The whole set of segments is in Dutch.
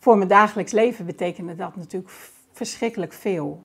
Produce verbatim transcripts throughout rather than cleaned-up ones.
Voor mijn dagelijks leven betekende dat natuurlijk verschrikkelijk veel.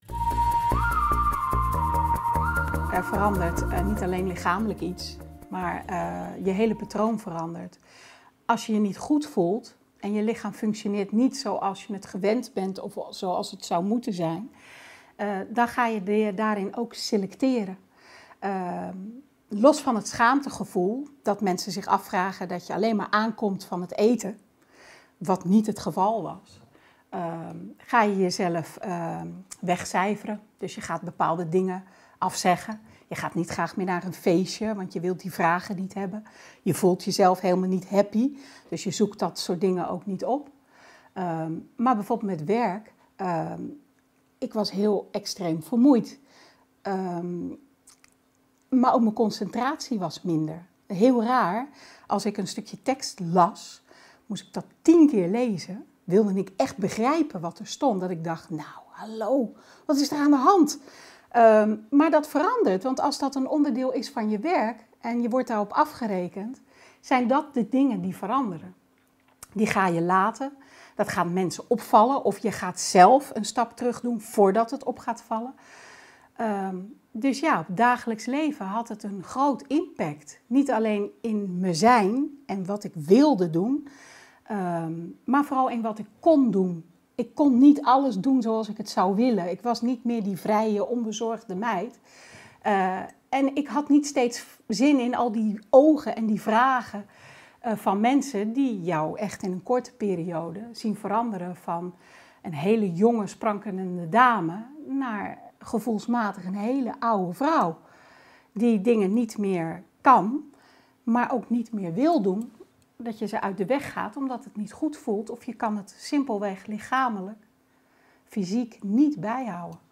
Er verandert uh, niet alleen lichamelijk iets, maar uh, je hele patroon verandert. Als je je niet goed voelt en je lichaam functioneert niet zoals je het gewend bent of zoals het zou moeten zijn, uh, dan ga je je daarin ook selecteren. Uh, los van het schaamtegevoel dat mensen zich afvragen dat je alleen maar aankomt van het eten, wat niet het geval was, uh, ga je jezelf uh, wegcijferen. Dus je gaat bepaalde dingen afzeggen. Je gaat niet graag meer naar een feestje, want je wilt die vragen niet hebben. Je voelt jezelf helemaal niet happy, dus je zoekt dat soort dingen ook niet op. Um, maar bijvoorbeeld met werk, um, ik was heel extreem vermoeid. Um, maar ook mijn concentratie was minder. Heel raar, als ik een stukje tekst las, moest ik dat tien keer lezen. Wilde ik echt begrijpen wat er stond. Dat ik dacht, nou, hallo, wat is er aan de hand? Um, maar dat verandert, want als dat een onderdeel is van je werk en je wordt daarop afgerekend, zijn dat de dingen die veranderen. Die ga je laten, dat gaat mensen opvallen of je gaat zelf een stap terug doen voordat het op gaat vallen. Um, dus ja, op dagelijks leven had het een groot impact. Niet alleen in mijn zijn en wat ik wilde doen, um, maar vooral in wat ik kon doen. Ik kon niet alles doen zoals ik het zou willen. Ik was niet meer die vrije, onbezorgde meid. Uh, en ik had niet steeds zin in al die ogen en die vragen uh, van mensen die jou echt in een korte periode zien veranderen van een hele jonge, sprankelende dame naar gevoelsmatig een hele oude vrouw. Die dingen niet meer kan, maar ook niet meer wil doen. Dat je ze uit de weg gaat omdat het niet goed voelt of je kan het simpelweg lichamelijk, fysiek niet bijhouden.